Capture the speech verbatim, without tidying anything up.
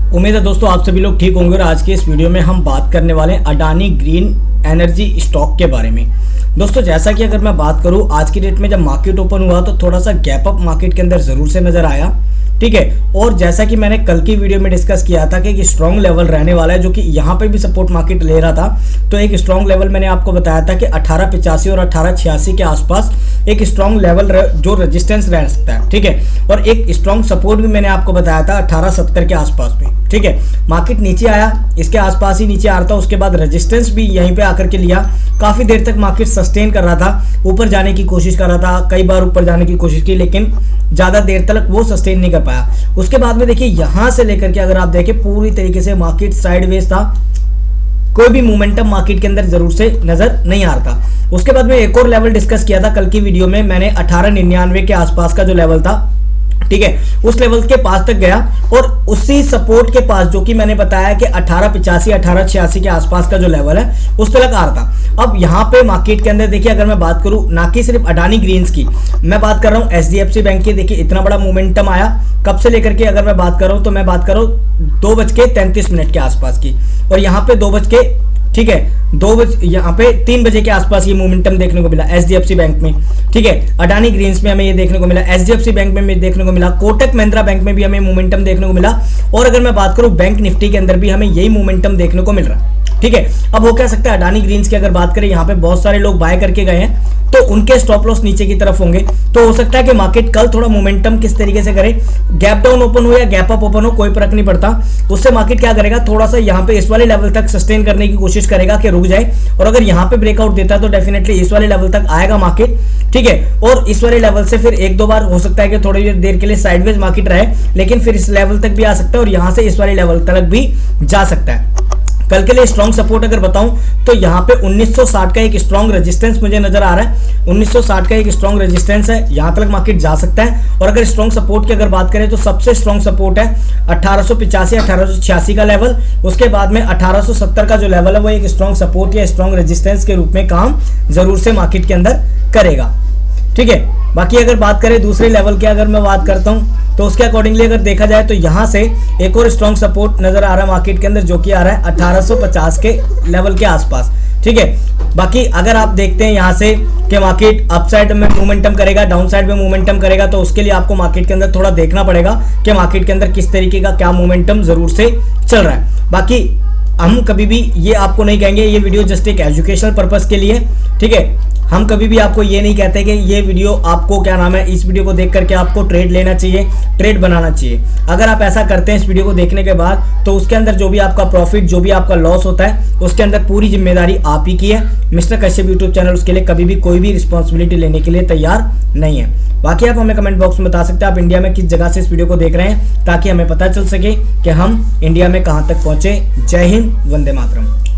उम्मीद है दोस्तों आप सभी लोग ठीक होंगे और आज के इस वीडियो में हम बात करने वाले हैं अडानी ग्रीन एनर्जी स्टॉक के बारे में। दोस्तों जैसा कि अगर मैं बात करूं आज की डेट में जब मार्केट ओपन हुआ तो थोड़ा सा गैप अप मार्केट के अंदर जरूर से नजर आया, ठीक है। और जैसा कि मैंने कल की वीडियो में डिस्कस किया था कि एक स्ट्रॉन्ग लेवल रहने वाला है जो कि यहाँ पे भी सपोर्ट मार्केट ले रहा था, तो एक स्ट्रॉन्ग लेवल मैंने आपको बताया था कि अठारह पिचासी और अठारह छियासी के आसपास एक स्ट्रॉन्ग लेवल जो रेजिस्टेंस रह सकता है, ठीक है। और एक स्ट्रॉन्ग सपोर्ट भी मैंने आपको बताया था अठारह सत्तर के आसपास में, ठीक है। मार्केट नीचे आया, इसके आसपास ही नीचे आ रहा था, उसके बाद रेजिस्टेंस भी यहीं पे आकर के लिया। काफी देर तक मार्केट सस्टेन कर रहा था, ऊपर जाने की कोशिश कर रहा था, कई बार ऊपर जाने की कोशिश की, लेकिन ज्यादा देर तक वो सस्टेन नहीं कर पाया। उसके बाद में देखिए यहां से लेकर के अगर आप देखें पूरी तरीके से मार्केट साइडवेज था, कोई भी मोमेंटम मार्केट के अंदर जरूर से नजर नहीं आ रहा था। उसके बाद में एक और लेवल डिस्कस किया था कल की वीडियो में मैंने, अठारह निन्यानवे के आसपास का जो लेवल था, ठीक है, उस लेवल के पास तक गया और उसी सपोर्ट के पास जो कि मैंने बताया कि अठारह पिचासी अठारह छियासी के आसपास का जो लेवल है उस तक आ रहा था। अब यहाँ पे मार्केट के अंदर देखिए अगर मैं बात करूं ना कि सिर्फ अडानी ग्रीन्स की, मैं बात कर रहा हूँ एचडीएफसी बैंक की। देखिए इतना बड़ा मोमेंटम आया कब से लेकर के अगर मैं बात कर रहा हूँ तो मैं बात कर रहा हूँ दो बज के तैंतीस मिनट के आसपास की, और यहाँ पे दो बज के ठीक है दो बजे यहाँ पे तीन बजे के आसपास ये मोमेंटम देखने को मिला एचडीएफसी बैंक में, ठीक है। अडानी ग्रीन्स में हमें ये देखने को मिला, एचडीएफसी बैंक में भी देखने को मिला, कोटक महिंद्रा बैंक में भी हमें मोमेंटम देखने को मिला, और अगर मैं बात करूं बैंक निफ्टी के अंदर भी हमें यही मोमेंटम देखने को मिल रहा है, ठीक है। अब हो क्या सकता है अडानी ग्रीन्स की अगर बात करें, यहाँ पे बहुत सारे लोग बाय करके गए हैं तो उनके स्टॉप लॉस नीचे की तरफ होंगे, तो हो सकता है कि मार्केट कल थोड़ा मोमेंटम किस तरीके से करे, गैप डाउन ओपन हो या गैप अप ओपन हो कोई फर्क नहीं पड़ता, उससे मार्केट क्या करेगा थोड़ा सा यहाँ पे इस वाले लेवल तक सस्टेन करने की कोशिश करेगा कि रुक जाए, और अगर यहाँ पे ब्रेकआउट देता है तो डेफिनेटली इस वाले लेवल तक आएगा मार्केट, ठीक है। और इस वाले लेवल से फिर एक दो बार हो सकता है कि थोड़ी देर के लिए साइडवेज मार्केट रहे, लेकिन फिर इस लेवल तक भी आ सकता है और यहाँ से इस वाले लेवल तक भी जा सकता है। कल के लिए स्ट्रॉन्ग सपोर्ट अगर बताऊं तो यहाँ पे उन्नीस सौ साठ का एक स्ट्रॉन्ग रेजिस्टेंस मुझे नजर आ रहा है, उन्नीस सौ साठ का एक स्ट्रॉन्ग रेजिस्टेंस है, यहाँ तक मार्केट जा सकता है। और अगर स्ट्रॉन्ग सपोर्ट की अगर बात करें तो सबसे स्ट्रॉन्ग सपोर्ट है अठारह सौ पिचासी अठारह सौ छियासी का लेवल, उसके बाद में अठारह सौ सत्तर का जो लेवल है वो एक स्ट्रॉन्ग सपोर्ट या स्ट्रॉन्ग रेजिस्टेंस के रूप में काम जरूर से मार्केट के अंदर करेगा, ठीक है। बाकी अगर बात करें दूसरे लेवल की अगर मैं बात करता हूं तो उसके अकॉर्डिंगली अगर देखा जाए तो यहां से एक और स्ट्रॉन्ग सपोर्ट नजर आ रहा है मार्केट के अंदर जो कि आ रहा है अठारह सौ पचास के लेवल के आसपास, ठीक है। बाकी अगर आप देखते हैं यहां से कि मार्केट अपसाइड में मोमेंटम करेगा, डाउन साइड में मोमेंटम करेगा, तो उसके लिए आपको मार्केट के अंदर थोड़ा देखना पड़ेगा कि मार्केट के अंदर किस तरीके का क्या मोमेंटम जरूर से चल रहा है। बाकी हम कभी भी ये आपको नहीं कहेंगे, ये वीडियो जस्ट एक एजुकेशनल पर्पस के लिए, ठीक है। हम कभी भी आपको ये नहीं कहते कि ये वीडियो आपको क्या नाम है, इस वीडियो को देख करके आपको ट्रेड लेना चाहिए, ट्रेड बनाना चाहिए। अगर आप ऐसा करते हैं इस वीडियो को देखने के बाद तो उसके अंदर जो भी आपका प्रॉफिट जो भी आपका लॉस होता है उसके अंदर पूरी जिम्मेदारी आप ही की है। मिस्टर कश्यप यूट्यूब चैनल उसके लिए कभी भी कोई भी रिस्पॉन्सिबिलिटी लेने के लिए तैयार नहीं है। बाकी आप हमें कमेंट बॉक्स में बता सकते हैं आप इंडिया में किस जगह से इस वीडियो को देख रहे हैं, ताकि हमें पता चल सके कि हम इंडिया में कहाँ तक पहुंचे। जय हिंद, वंदे मातरम।